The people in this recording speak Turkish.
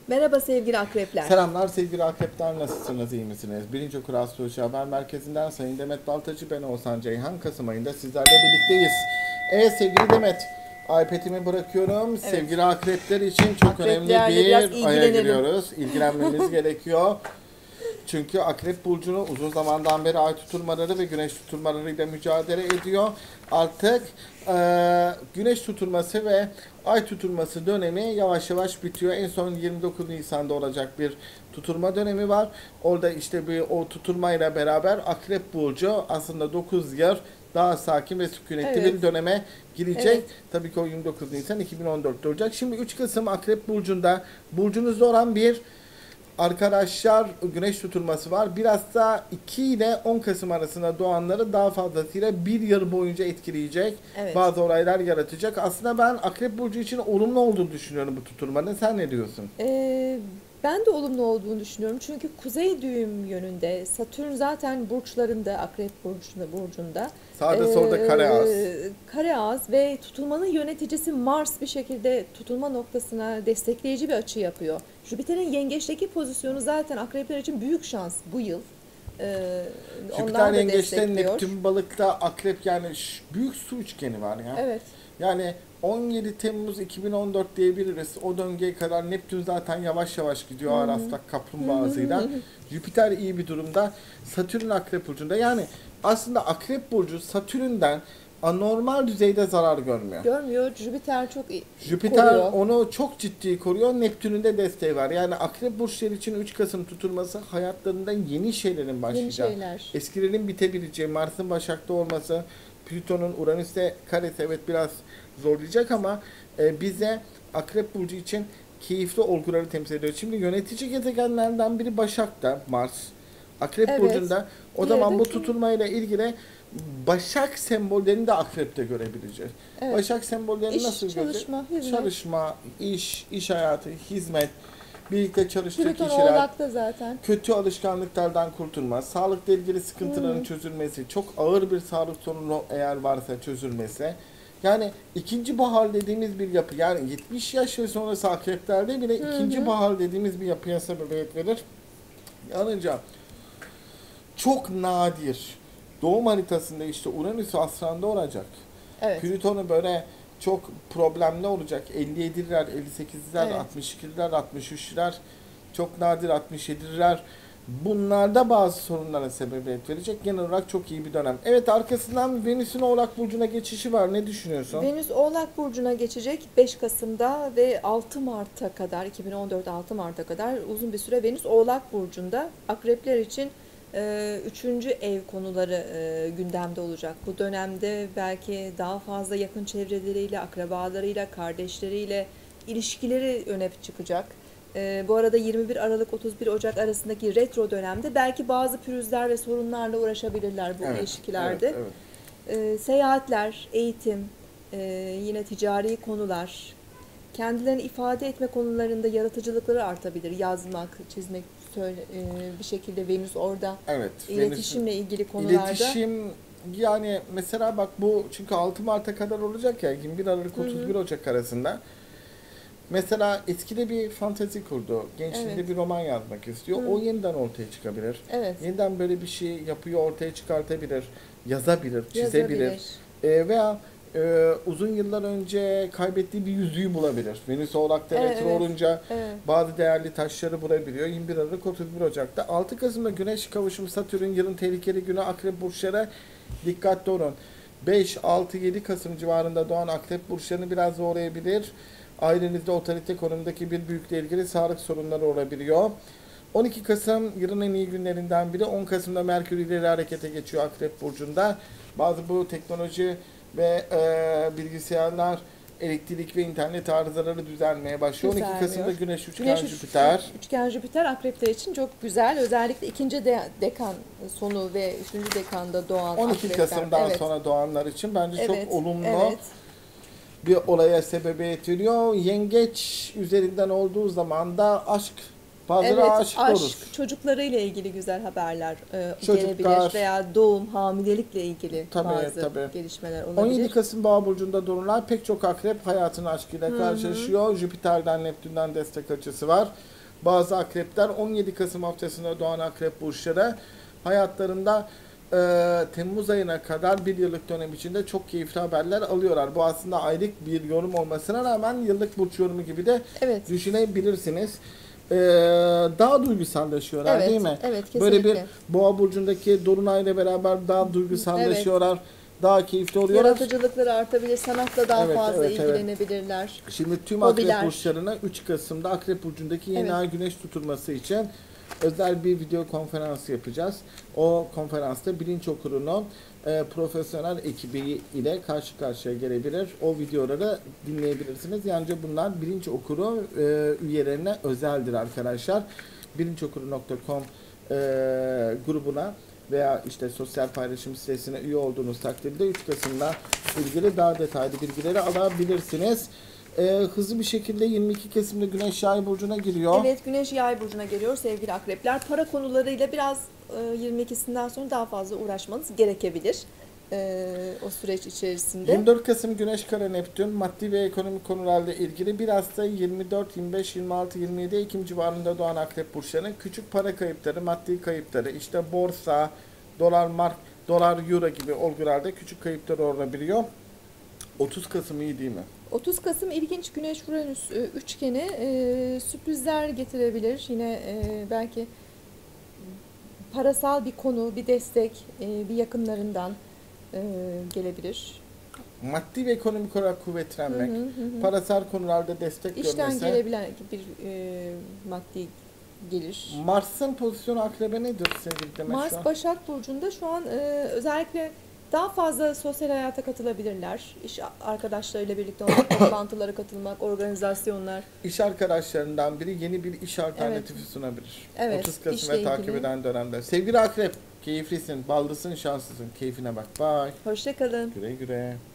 Merhaba sevgili akrepler. Selamlar sevgili akrepler, nasılsınız, iyi misiniz? Birinci Kur Astroloji Haber Merkezi'nden Sayın Demet Baltacı, ben Oğuzhan Ceyhan. Kasım ayında sizlerle birlikteyiz. Evet sevgili Demet, iPad'imi bırakıyorum. Evet. Sevgili akrepler için çok önemli Akreplerle biraz bir aya ilgilenelim. giriyoruz. İlgilenmemiz gerekiyor. Çünkü akrep burcunu uzun zamandan beri ay tutulmaları ve güneş tutulmalarıyla mücadele ediyor. Artık güneş tutulması ve ay tutulması dönemi yavaş yavaş bitiyor. En son 29 Nisan'da olacak bir tutulma dönemi var. Orada işte o tutulmayla beraber akrep burcu aslında 9 yıl daha sakin ve sükunetli Evet. bir döneme girecek. Evet. Tabii ki o 29 Nisan 2014'te olacak. Şimdi 3 Kasım akrep burcunda, burcunuzda olan bir arkadaşlar güneş tutulması var. Biraz da 2 ile 10 Kasım arasında doğanları daha fazlasıyla bir yıl boyunca etkileyecek. Evet. Bazı olaylar yaratacak. Aslında ben Akrep Burcu için olumlu olduğunu düşünüyorum bu tutulmanın. Sen ne diyorsun? Ben de olumlu olduğunu düşünüyorum. Çünkü kuzey düğüm yönünde Satürn zaten burçlarında, Akrep burcunda. Sağda solda kare ağız. Kare ağız ve tutulmanın yöneticisi Mars bir şekilde tutulma noktasına destekleyici bir açı yapıyor. Jüpiter'in yengeçteki pozisyonu zaten akrepler için büyük şans bu yıl. Jüpiter Onlar da yengeçte, destekliyor. Neptün balıkta, akrep yani büyük su üçgeni var ya. Evet. Yani 17 Temmuz 2014 diyebiliriz. O döngüye kadar Neptün zaten yavaş yavaş gidiyor ağır aslak kaplumbağa hızıyla. Jüpiter iyi bir durumda. Satürn Akrep Burcu'nda. Yani aslında Akrep Burcu Satürn'den anormal düzeyde zarar görmüyor. Görmüyor. Jüpiter çok Jüpiter koruyor. onu çok ciddi koruyor. Neptün'ün de desteği var. Yani Akrep Burçları için 3 Kasım tutulması hayatlarında yeni şeylerin başlayacağı. Yeni şeyler. Eskilerin bitebileceği, Mars'ın Başak'ta olması, Plüton'un Uranüs'te karesi evet biraz zorlayacak ama bize Akrep Burcu için keyifli olguları temsil ediyor. Şimdi yönetici gezegenlerden biri Başak'ta Mars. Akrep Evet. Burcu'nda. O Diğeri zaman de bu kim? tutulmayla ilgili Başak sembollerini de Akrep'te görebileceğiz. Evet. Başak sembollerini İş, nasıl göreceğiz? çalışma, hizmet. Çalışma, iş hayatı, hizmet, birlikte çalıştığı Plüton kişiler, Oğlak'ta zaten. kötü alışkanlıklardan kurtulma, sağlıkla ilgili sıkıntıların çözülmesi, çok ağır bir sağlık sorunu eğer varsa çözülmesi. Yani ikinci bahar dediğimiz bir yapı, yani 70 yaş ve sonrası akreplerde bile ikinci bahar dediğimiz bir yapıya sebebiyet verir. Yalnızca çok nadir doğum haritasında işte Uranüs Aslan'da olacak. Evet. Plüton'u böyle çok problemli olacak. 57'ler, 58'ler, Evet. 62'ler, 63'ler, çok nadir 67'ler. Bunlarda bazı sorunlara sebebiyet verecek. Genel olarak çok iyi bir dönem. Evet, arkasından Venüs'ün Oğlak Burcu'na geçişi var. Ne düşünüyorsun? Venüs Oğlak Burcu'na geçecek 5 Kasım'da ve 6 Mart'a kadar, 2014 6 Mart'a kadar uzun bir süre Venüs Oğlak Burcu'nda. Akrepler için 3. ev konuları gündemde olacak. Bu dönemde belki daha fazla yakın çevreleriyle, akrabalarıyla, kardeşleriyle ilişkileri öne çıkacak. Bu arada 21 Aralık 31 Ocak arasındaki retro dönemde belki bazı pürüzler ve sorunlarla uğraşabilirler bu Evet, ilişkilerde. evet, evet. Seyahatler, eğitim, yine ticari konular, kendilerini ifade etme konularında yaratıcılıkları artabilir. Yazmak, çizmek, bir şekilde Venüs orada. Evet, İletişimle ilgili konularda. İletişim, yani mesela bak bu çünkü 6 Mart'a kadar olacak ya, 21 Aralık 31 Ocak arasında. Mesela eskide bir fantezi kurdu. Gençliğinde Evet. bir roman yazmak istiyor. O yeniden ortaya çıkabilir. Evet. Yeniden böyle bir şey yapıyor, ortaya çıkartabilir. Yazabilir, çizebilir. Yazabilir. Veya uzun yıllar önce kaybettiği bir yüzüğü bulabilir. Venüs Oğlak'ta Evet, retro evet. olunca Evet. bazı değerli taşları bulabiliyor. 21 Aralık 31 Ocak'ta. 6 Kasım'da Güneş kavuşumu Satürn, yılın tehlikeli günü Akrep burçlara dikkatli olun. 5, 6, 7 Kasım civarında doğan Akrep burçlarını biraz zorlayabilir. Ailenizde otorite konumundaki bir büyükle ilgili sağlık sorunları olabiliyor. 12 Kasım yılın en iyi günlerinden biri. 10 Kasım'da Merkür ileri harekete geçiyor Akrep Burcu'nda. Bazı bu teknoloji ve bilgisayarlar, elektrik ve internet arızaları düzelmeye başlıyor. 12 Kasım'da Güneş üçgen Jüpiter. Üçgen Jüpiter akrepler için çok güzel. Özellikle ikinci dekan sonu ve üçüncü dekanda doğan 12 akrepler. Kasım'dan Evet. sonra doğanlar için bence Evet, çok olumlu evet. bir olaya sebebiyet veriyor. Yengeç üzerinden olduğu zaman da aşk Bazıları Evet, aşık aşk, olur. çocuklarıyla ilgili güzel haberler Çocuklar. gelebilir veya doğum, hamilelikle ilgili Tabii, bazı tabii. gelişmeler 17 olabilir. Kasım Boğa burcunda doğanlar pek çok akrep hayatın aşkıyla karşılaşıyor. Jüpiter'den, Neptün'den destek açısı var. Bazı akrepler 17 Kasım haftasında doğan akrep burçları hayatlarında Temmuz ayına kadar bir yıllık dönem içinde çok keyifli haberler alıyorlar. Bu aslında aylık bir yorum olmasına rağmen yıllık burç yorumu gibi de Evet. düşünebilirsiniz. Daha duygusallaşıyorlar Evet, değil mi? evet, Böyle bir kesinlikle. Boğa burcundaki Dolunay'la beraber daha duygusallaşıyorlar. Daha keyifli oluyorlar. Yaratıcılıkları artabilir, sanatla daha Evet, fazla evet, evet. ilgilenebilirler. Şimdi tüm Hobiler. Akrep burçlarına 3 Kasım'da Akrep burcundaki yeni Evet. ay güneş tutulması için özel bir video konferans yapacağız. O konferansta bilinç okurunun profesyonel ekibi ile karşı karşıya gelebilir. O videoları dinleyebilirsiniz. Yalnızca bunlar bilinç okuru üyelerine özeldir arkadaşlar. Bilinçokuru.com grubuna veya işte sosyal paylaşım sitesine üye olduğunuz takdirde 3 Kasım'da ilgili daha detaylı bilgileri alabilirsiniz. Hızlı bir şekilde 22 Kasım'da Güneş Yay burcuna giriyor. Evet, Güneş Yay burcuna geliyor sevgili akrepler. Para konularıyla biraz 22'sinden sonra daha fazla uğraşmanız gerekebilir o süreç içerisinde. 24 Kasım Güneş Kara Neptün maddi ve ekonomik konularla ilgili biraz da 24, 25, 26, 27 Ekim civarında doğan akrep burçlarının küçük para kayıpları, maddi kayıpları, işte borsa, dolar, mark, dolar, euro gibi olgularda küçük kayıplar olabiliyor. 30 Kasım iyi değil mi? 30 Kasım ilginç Güneş-Uranüs üçgeni sürprizler getirebilir. Yine belki parasal bir konu, bir destek bir yakınlarından gelebilir. Maddi ve ekonomik olarak kuvvetlenmek, Hı hı hı. parasal konularda destek İşten görmesi. gelebilen bir maddi gelir. Mars'ın pozisyonu akrebe nedir sevgili Demet şu Mars an? Başak Burcu'nda şu an özellikle daha fazla sosyal hayata katılabilirler. İş arkadaşlarıyla birlikte olmak, toplantılara katılmak, organizasyonlar. İş arkadaşlarından biri yeni bir iş alternatifi sunabilir. Evet, 30 Kasım işle ve takip ilgili. eden dönemde. Sevgili akrep, keyiflisin, ballısın, şanslısın. Keyfine bak. Bye. Hoşça kalın. Güle güle.